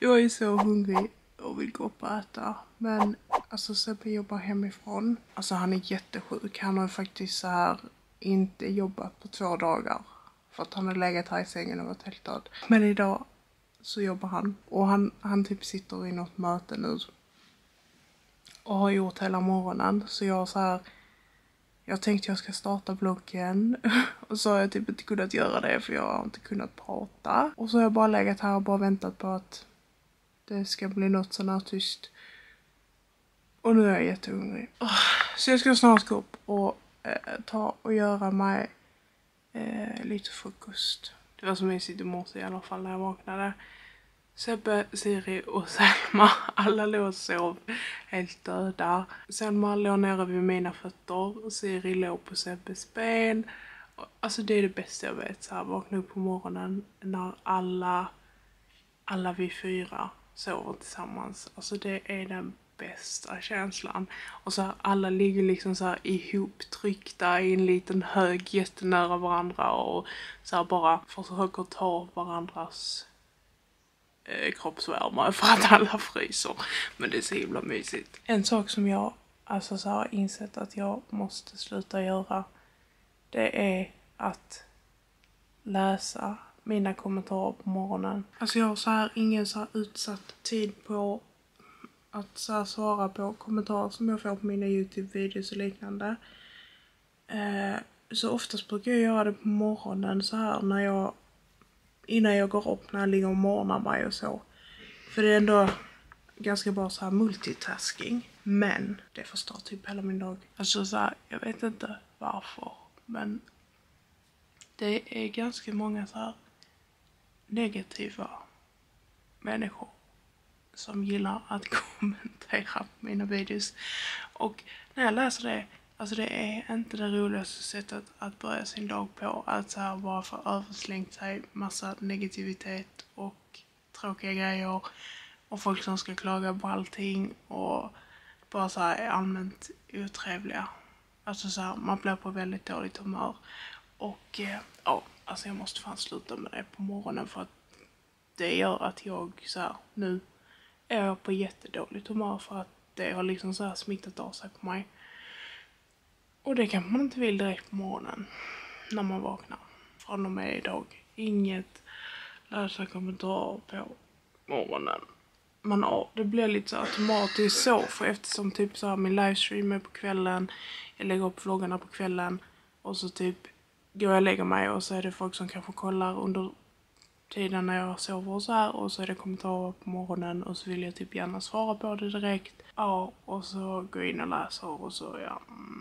Jag är så hungrig och vill gå upp och äta. Men alltså Sebbe jobbar hemifrån. Alltså han är jättesjuk. Han har faktiskt så här inte jobbat på 2 dagar. För att han har legat här i sängen och varit helt död. Men idag så jobbar han. Och han typ sitter i något möte nu. Och har gjort hela morgonen. Så jag så här. Jag tänkte jag ska starta vloggen. Och så har jag typ inte kunnat göra det. För jag har inte kunnat prata. Och så har jag bara legat här och bara väntat på att det ska bli något sån här tyst. Och nu är jag jättehungrig. Så jag ska snart gå upp och ta och göra mig lite frukost. Det var så mysigt i morse i alla fall när jag vaknade. Sebbe, Siri och Selma, alla låg och sov helt döda. Selma låg nere vid mina fötter och Siri låg på Sebbes ben. Alltså det är det bästa jag vet, så här, vakna upp på morgonen när alla vi 4 sover tillsammans. Alltså det är den bästa känslan. Och så här, alla ligger liksom så här ihoptryckta i en liten hög jättenära varandra och så här bara försöker ta varandras kroppsvärme för att alla fryser. Men det är så himla mysigt. En sak som jag alltså så har insett att jag måste sluta göra, det är att läsa mina kommentarer på morgonen. Alltså jag har så här ingen så här utsatt tid på att så här svara på kommentarer som jag får på mina YouTube-videos och liknande. Så oftast brukar jag göra det på morgonen så här innan jag går upp, när jag ligger och morgnar mig och så. För det är ändå ganska bra så här multitasking. Men det förstår typ hela min dag. Alltså så här, jag vet inte varför. Men det är ganska många så här negativa människor som gillar att kommentera på mina videos. Och när jag läser det, alltså det är inte det roligaste sättet att börja sin dag på. Att så här bara få överslängt sig massa negativitet och tråkiga grejer. Och folk som ska klaga på allting och bara så här är allmänt otrevliga. Alltså så här, man blir på väldigt dåligt humör. Och ja, alltså jag måste fan sluta med det på morgonen för att det gör att jag så här, nu är jag på jättedåligt humör för att det har liksom så här smittat av sig på mig. Och det kan man inte vill direkt på morgonen när man vaknar. Från och med idag. Inget läsa kommentarer på morgonen. Det blir lite så automatiskt så, för eftersom typ så här min livestream är på kvällen. Jag lägger upp vloggarna på kvällen. Och så typ går jag och lägger mig och så är det folk som kanske kollar under tiden när jag sover och så här. Och så är det kommentarer på morgonen och så vill jag typ gärna svara på det direkt. Ja, och så går jag in och läser och så ja...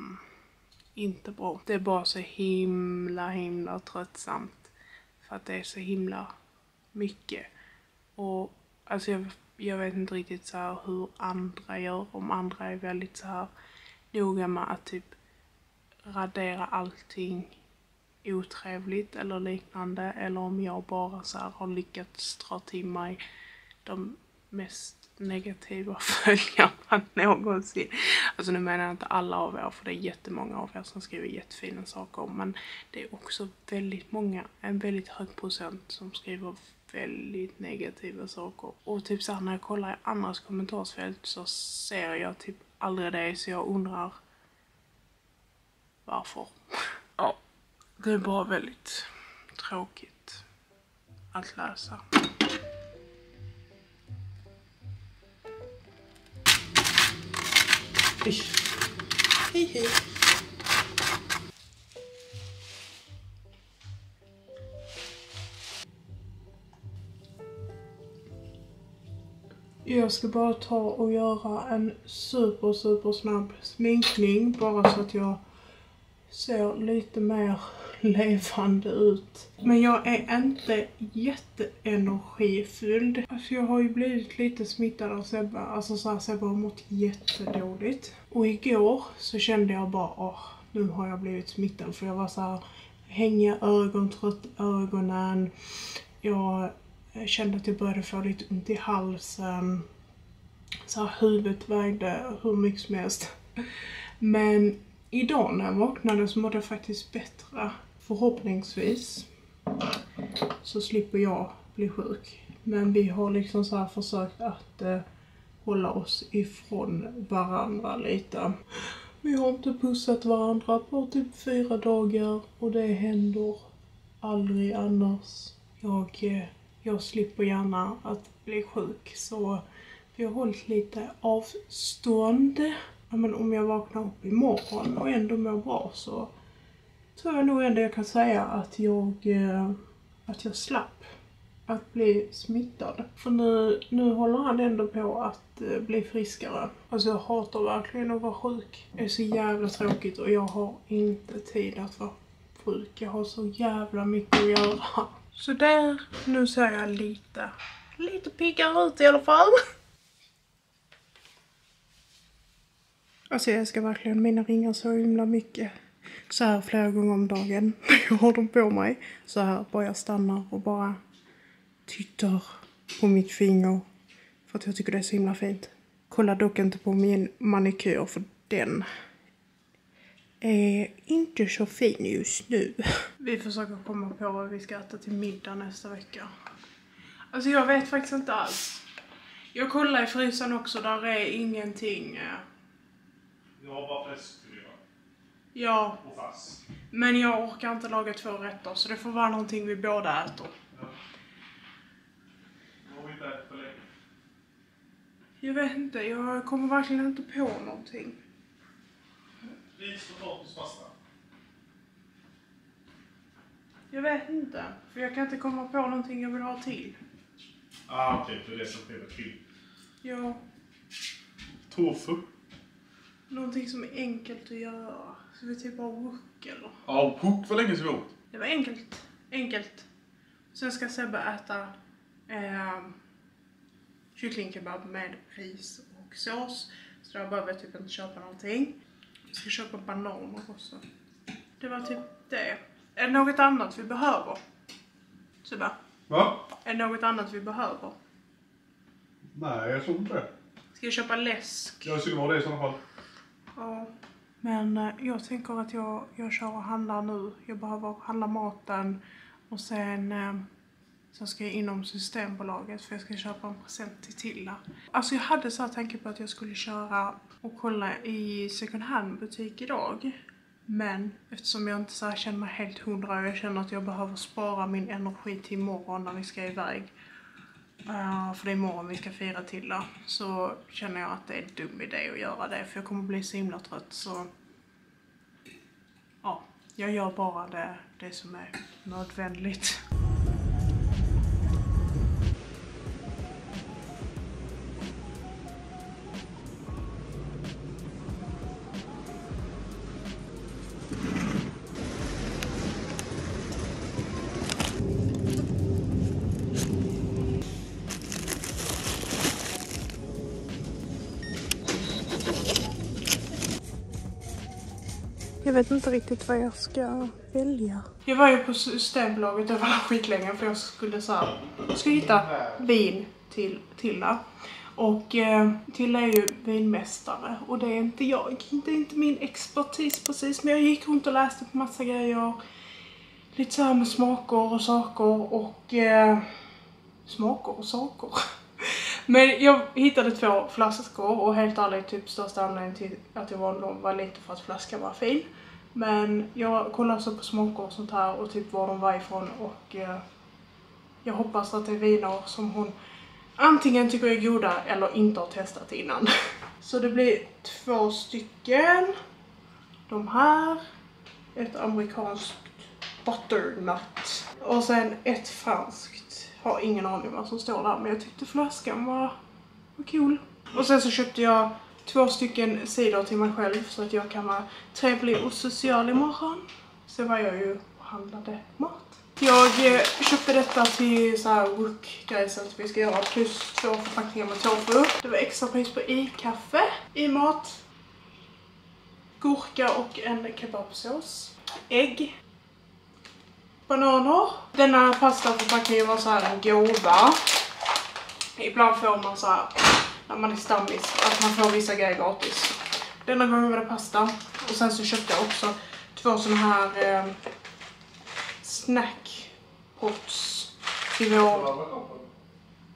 inte bra. Det är bara så himla tröttsamt. För att det är så himla mycket. Och alltså jag vet inte riktigt så här hur andra gör. Om andra är väldigt så här noga med att typ radera allting otrevligt eller liknande. Eller om jag bara så här har lyckats dra till mig de mest negativa följarna någonsin. Alltså nu menar jag inte alla av er, för det är jättemånga av er som skriver jättefina saker, men det är också väldigt många, en väldigt hög procent som skriver väldigt negativa saker. Och typ så här, när jag kollar i andras kommentarsfält så ser jag typ aldrig det, så jag undrar varför. Ja, det är bara väldigt tråkigt att läsa. Hej. Jag ska bara ta och göra en super snabb sminkning. Bara så att jag ser lite mer levande ut. Men jag är inte jätteenergifylld. Alltså jag har ju blivit lite smittad av Sebbe. Alltså så här, Sebbe har mått jättedåligt. Och igår så kände jag bara, nu har jag blivit smittad. För jag var så här, hängiga ögon, trött i ögonen. Jag kände att jag började få lite ont i halsen. Så här, huvudet vägde hur mycket som helst. Men idag när jag vaknade så mådde jag faktiskt bättre. Förhoppningsvis så slipper jag bli sjuk. Men vi har liksom så här försökt att hålla oss ifrån varandra lite. Vi har inte pussat varandra på typ 4 dagar och det händer aldrig annars. Jag slipper gärna att bli sjuk, så vi har hållit lite avstånd. Ja, men om jag vaknar upp imorgon och ändå mår bra så tror jag nog ändå jag kan säga att jag slapp att bli smittad. För nu håller han ändå på att bli friskare. Alltså jag hatar verkligen att vara sjuk. Det är så jävla tråkigt och jag har inte tid att vara sjuk. Jag har så jävla mycket att göra. Så där, nu ser jag lite piggare ut i alla fall. Alltså jag ska verkligen mina ringar så himla mycket. Så här flera gånger om dagen. Jag har dem på mig. Så här bara jag stannar och bara tittar på mitt finger. För att jag tycker det är så himla fint. Kolla dock inte på min manikyr för den är inte så fin just nu. Vi försöker komma på vad vi ska äta till middag nästa vecka. Alltså jag vet faktiskt inte alls. Jag kollar i frysen också, där är ingenting. Jag har bara fläsk. Ja. Och fast. Men jag orkar inte laga 2 rätter, så det får vara någonting vi båda äter. Ja. Vad har vi inte ätit för länge? Jag vet inte, jag kommer verkligen inte på någonting. Ris, potatis, pasta. Jag vet inte, för jag kan inte komma på någonting jag vill ha till. Okej, det är det som sker till. Ja. Tofu. Någonting som är enkelt att göra. Så vi typ har wok eller? Ja, wok var länge sedan vi åt. Det var enkelt. Sen ska Sebbe äta kycklingkebab med ris och sås. Så där behöver jag typ inte köpa någonting. Jag ska köpa bananer också. Det var typ det. Är det något annat vi behöver? Sebbe? Va? Är det något annat vi behöver? Nej, jag tror inte det. Ska jag köpa läsk? Jag skulle vara det i sådana fall. Ja. Men jag tänker att jag kör och handlar nu. Jag behöver handla maten. Och sen ska jag inom Systembolaget. För jag ska köpa en present till Tilla. Alltså jag hade så här tanke på att jag skulle köra och kolla i second hand butik idag. Men eftersom jag inte så här känner mig helt 100 och jag känner att jag behöver spara min energi till imorgon när vi ska iväg. För det är imorgon vi ska fira Tilla. Så känner jag att det är en dum idé att göra det. För jag kommer bli så himla trött. Så ja, jag gör bara det som är nödvändigt. Jag vet inte riktigt vad jag ska välja. Jag var ju på Systembolaget, det var skitlänge för jag skulle hitta vin till Tilla. Och Tilla är ju vinmästare och det är inte jag. Det är inte min expertis precis, men jag gick runt och läste på massa grejer. Lite så här med smaker och saker och Men jag hittade 2 flaskor och helt ärligt typ största anledningen till att jag var lite för att flaskan var fin. Men jag kollade också på smaker och sånt här och typ var de var ifrån och jag hoppas att det är viner som hon antingen tycker är goda eller inte har testat innan. Så det blir 2 stycken. De här, ett amerikanskt butternut och sen ett franskt. Har ingen aning vad som står där, men jag tyckte flaskan var cool. Och sen så köpte jag 2 stycken cider till mig själv så att jag kan vara trevlig och social imorgon. Så var jag ju och handlade mat. Jag köpte detta till så här wok-grejer som vi ska göra plus 2 förpackningar med tofu. Det var extra pris på i-kaffe, i-mat, gurka och en kebabsås, ägg. Bananer. Denna pastaförpackningen var så här en gåva. Ibland får man så här, när man är stammis, att man får vissa grejer gratis. Denna gången var det pasta. Och sen så köpte jag också 2 såna här snackpots till vår...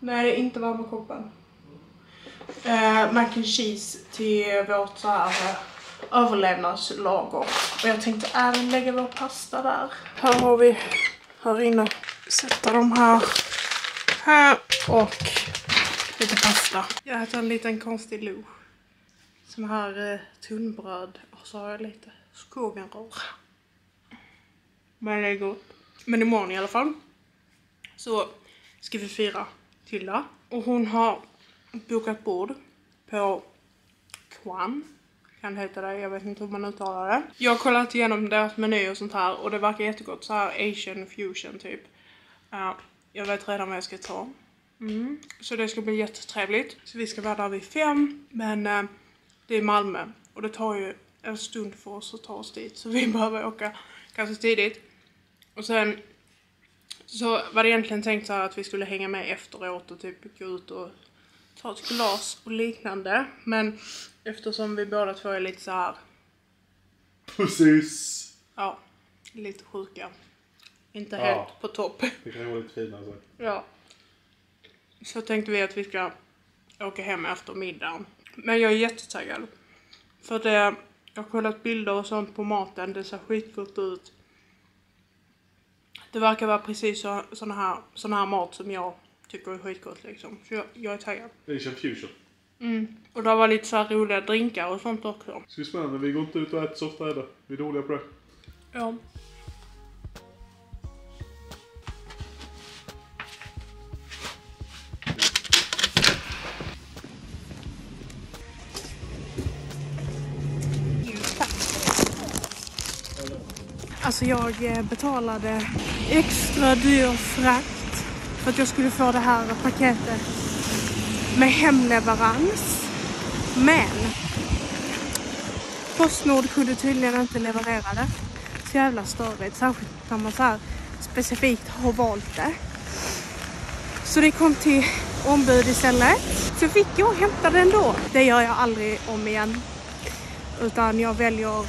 Nej, det är inte värmekoppen. Mac and cheese till vårt så här, överlevnadslager. Och jag tänkte även lägga vår pasta där. Här har vi här inne. Sätta dem här och lite pasta. Jag äter en liten konstig lunch. Som här tunnbröd och så har jag lite skogenrör. Men det är gott. Men imorgon i alla fall så ska vi fira Tilda. Och hon har bokat bord på Kwan. Kan det heta det? Jag vet inte hur man uttalar det. Jag har kollat igenom deras meny och sånt här. Och det verkar jättegott. Så här Asian fusion typ. Jag vet redan vad jag ska ta. Så det ska bli jättetrevligt. Så vi ska vara där vid 5. Men det är Malmö. Och det tar ju en stund för oss att ta oss dit. Så vi behöver åka ganska tidigt. Och sen så var det egentligen tänkt så här att vi skulle hänga med efteråt och typ gå ut och ta ett glas och liknande. Men eftersom vi båda två är lite så här. Precis. Ja, lite sjuka. Inte helt på topp. Det kan vara lite fint alltså. Ja. Så tänkte vi att vi ska åka hem efter middagen. Men jag är jättetaggad. För det, jag har kollat bilder och sånt på maten. Det ser skitgott ut. Det verkar vara precis sån här mat som jag tycker är skitgott liksom. Så jag är taggad. Asian fusion. Och det var lite så här roliga drinkar och sånt också. Så det är spännande. Vi går inte ut och äter så ofta heller. Vi är dåliga på det. Ja. Alltså jag betalade extra dyr frakt för att jag skulle få det här paketet med hemleverans. Men Postnord kunde tydligen inte leverera det. Så jävla störigt, särskilt när man så här specifikt har valt det. Så det kom till ombud istället. Så fick jag hämta den då. Det gör jag aldrig om igen. Utan jag väljer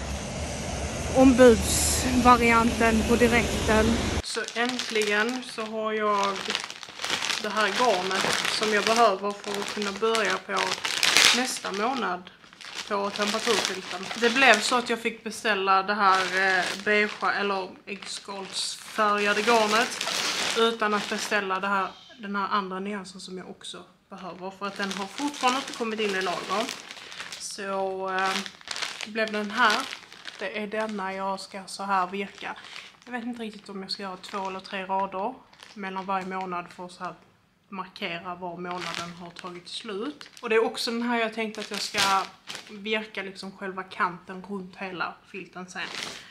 ombudsvarianten på direkten. Så äntligen så har jag det här garnet som jag behöver för att kunna börja på nästa månad på temperaturfilten. Det blev så att jag fick beställa det här beige eller äggskalsfärgade garnet utan att beställa den här andra nyansen som jag också behöver för att den har fortfarande inte kommit in i lager. Så blev den här. Det är denna jag ska så här virka. Jag vet inte riktigt om jag ska göra 2 eller 3 rader mellan varje månad för att så här markera var månaden har tagit slut. Och det är också den här jag tänkte att jag ska virka liksom själva kanten runt hela filten sen.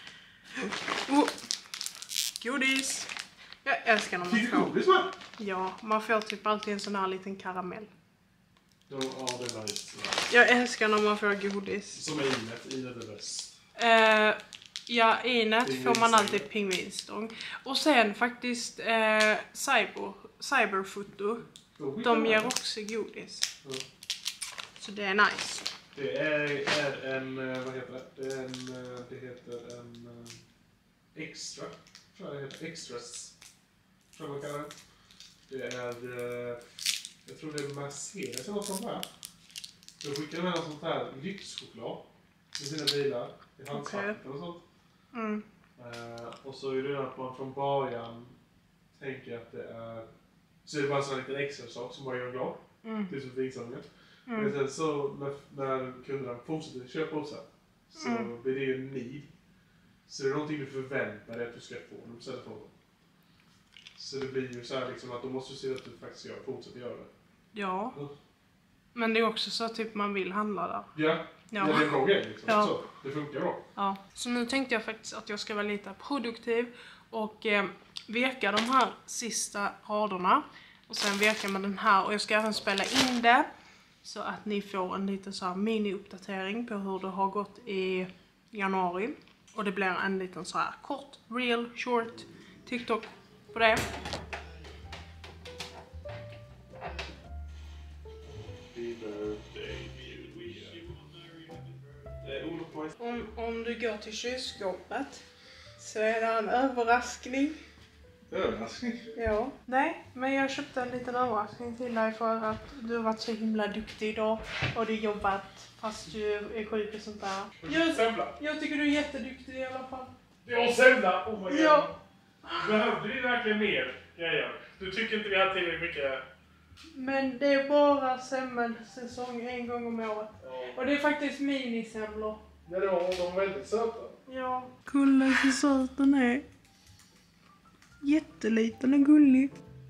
Godis! Jag älskar när man får. Godis va? Ja, man får typ alltid en sån här liten karamell. Ja, det är nice. Jag älskar när man får godis. Som är Inet är bäst. Ja, Inet får man alltid pingvinstång. Och sen faktiskt Cyberfoto. De ger också godis. Ja. Så det är nice. Det är en, vad heter det? Det heter en extra. Tror jag det heter. Extras. Tror jag man kallar det. Det är, jag tror det är Mercedes eller något sånt här. De skickar med en sånt här lyxchoklad med sina bilar i handskakten och sånt. Och så är det att man från början tänker att det är så är det bara en sån liten extra sak som bara gör glad. Det är som vinsamlingar. Men sen så när kunderna fortsätter köpa hos så blir det ju en need. Så det är någonting du förväntar dig att du ska få när du ställer frågan. Så det blir ju så här liksom att då måste du se att du faktiskt fortsätter göra det. Ja. Men det är också så att typ man vill handla där. Ja, det är en bra grej liksom. Ja. Så, det funkar bra. Ja. Så nu tänkte jag faktiskt att jag ska vara lite produktiv och veka de här sista raderna. Och sen veka med den här och jag ska även spela in det. Så att ni får en liten så här mini-uppdatering på hur det har gått i januari. Och det blir en liten så här kort, real, short TikTok på det. Om du går till kylskåpet så är det en överraskning. Överraskning? Ja. Nej, men jag köpte en liten överraskning till dig för att du har varit så himla duktig idag. Och du har jobbat fast du är sjuk och sånt där. Jag tycker du är jätteduktig i alla fall. Jag semla! Oh my god. Ja. Behövde vi verkligen mer grejer? Du tycker inte vi hade tillräckligt mycket? Men det är bara semmelsäsong en gång om året. Ja. Och det är faktiskt minisemlor. Ja, de var väldigt söta. Ja. Kolla hur söt den är. Jätteliten och gullig.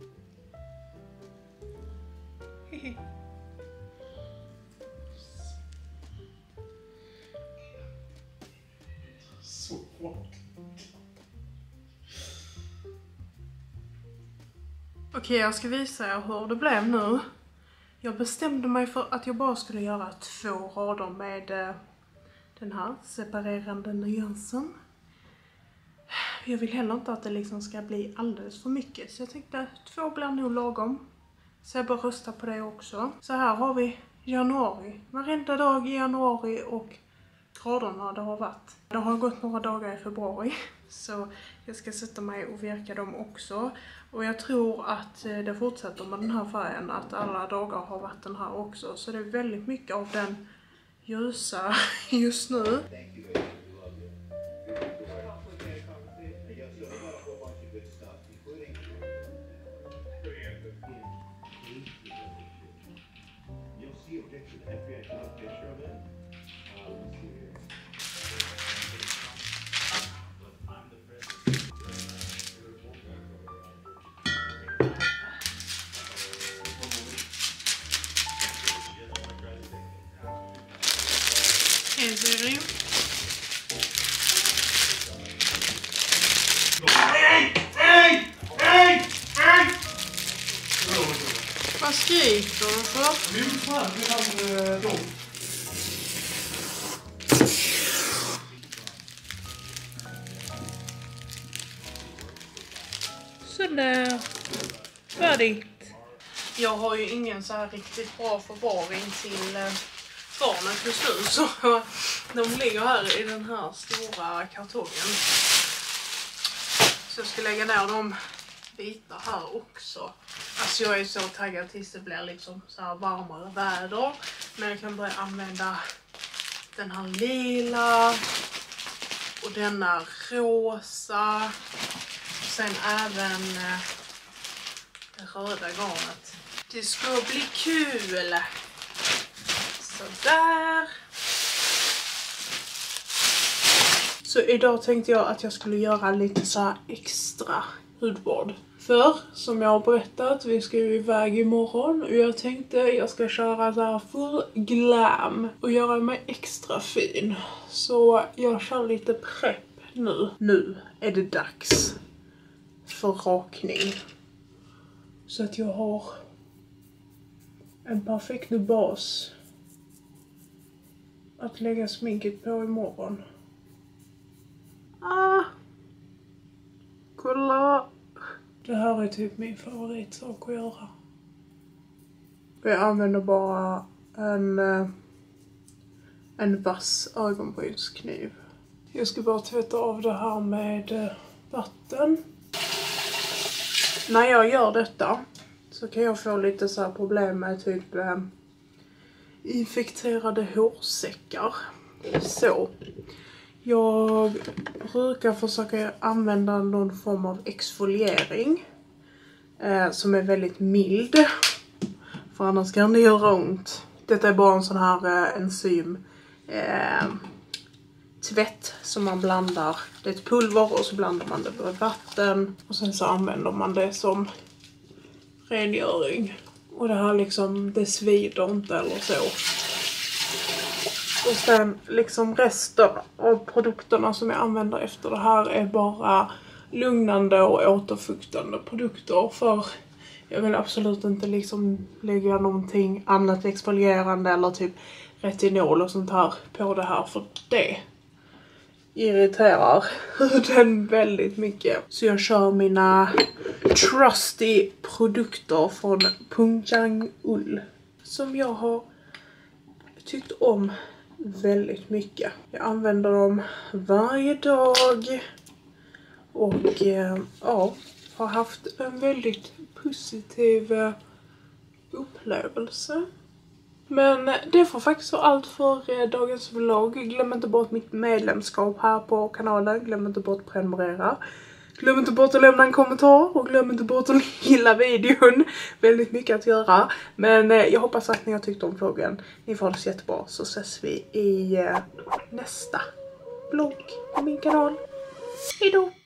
Så hårt. Okej, jag ska visa er hur det blev nu. Jag bestämde mig för att jag bara skulle göra 2 rader med den här separerande nyansen. Jag vill heller inte att det liksom ska bli alldeles för mycket. Så jag tänkte 2 blir nog lagom. Så jag bara rösta på det också. Så här har vi januari. Varenda dag i januari och graderna det har varit. Det har gått några dagar i februari. Så jag ska sätta mig och verka dem också. Och jag tror att det fortsätter med den här färgen. Att alla dagar har varit den här också. Så det är väldigt mycket av den ljusa just nu. Hej! Vad skriker du för? Vi är fan, vi har dem. Sådär. Färdigt. Jag har ju ingen så här riktigt bra förvaring till barnet just nu. Så de ligger här i den här stora kartongen. Så jag ska lägga ner dem bitar här också. Alltså jag är så taggad tills det blir liksom så här varmare väder. Men jag kan börja använda den här lila. Och denna rosa. Och sen även det röda garnet. Det ska bli kul. Så där. Så idag tänkte jag att jag skulle göra lite så här extra hudvård. För som jag har berättat, vi ska ju iväg imorgon. Och jag tänkte jag ska köra så här full glam. Och göra mig extra fin. Så jag kör lite prepp nu. Nu är det dags för rakning. Så att jag har en perfekt bas att lägga sminket på imorgon. Kolla! Det här är typ min favoritsak att göra. Jag använder bara en vass ögonbrynskniv. Jag ska bara tvätta av det här med vatten. När jag gör detta så kan jag få lite så här problem med typ infekterade hårsäckar. Så jag brukar försöka använda någon form av exfoliering som är väldigt mild. För annars kan det göra ont. Detta är bara en sån här enzym tvätt som man blandar. Det är ett pulver och så blandar man det med vatten. Och sen så använder man det som rengöring. Och det här liksom, det svider inte eller så. Och sen liksom resten av produkterna som jag använder efter det här är bara lugnande och återfuktande produkter. För jag vill absolut inte liksom lägga någonting annat exfolierande eller typ retinol och sånt här på det här. För det irriterar huden väldigt mycket. Så jag kör mina trusty produkter från Pungjang Ull. Som jag har tyckt om väldigt mycket. Jag använder dem varje dag. Och ja, har haft en väldigt positiv upplevelse. Men det får faktiskt vara allt för dagens vlogg. Glöm inte bort mitt medlemskap här på kanalen. Glöm inte bort att prenumerera. Glöm inte bort att lämna en kommentar. Och glöm inte bort att gilla videon. Väldigt mycket att göra. Men jag hoppas att ni har tyckt om vloggen. Ni får ha det så jättebra. Så ses vi i nästa vlogg på min kanal. Hejdå!